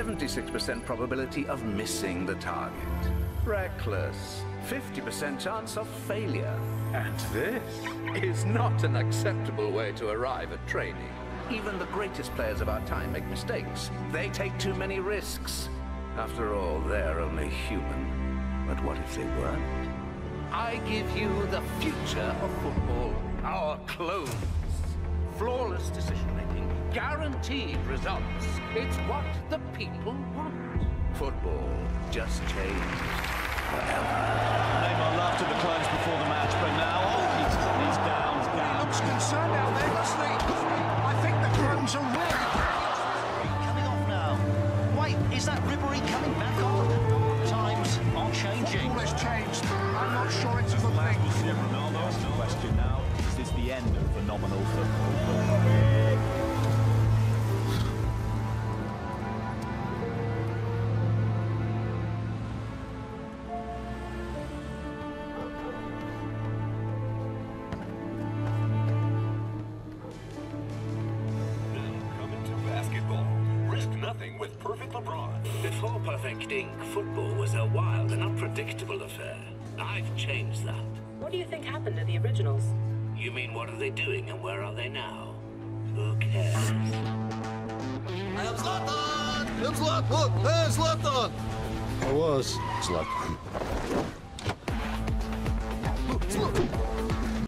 76% probability of missing the target. Reckless. 50% chance of failure. And this is not an acceptable way to arrive at training. Even the greatest players of our time make mistakes. They take too many risks. After all, they're only human. But what if they weren't? I give you the future of football. Our clones. Flawless decision-making. Guaranteed results. It's what the people want. Football just changed forever. Neymar laughed at the clones before the match, but now he's down. He looks concerned out there, doesn't he? I think the clones are really coming off now. Wait, is that Ribéry coming back on? Times are changing. Football has changed. I'm not sure it's a good thing. Ronaldo's the question now. Is this the end of phenomenal football? With Perfect LeBron. Before perfecting, football was a wild and unpredictable affair. I've changed that. What do you think happened to the originals? You mean what are they doing and where are they now? Who cares? I am Zlatan! I am Zlatan! Hey, Zlatan! I was Zlatan.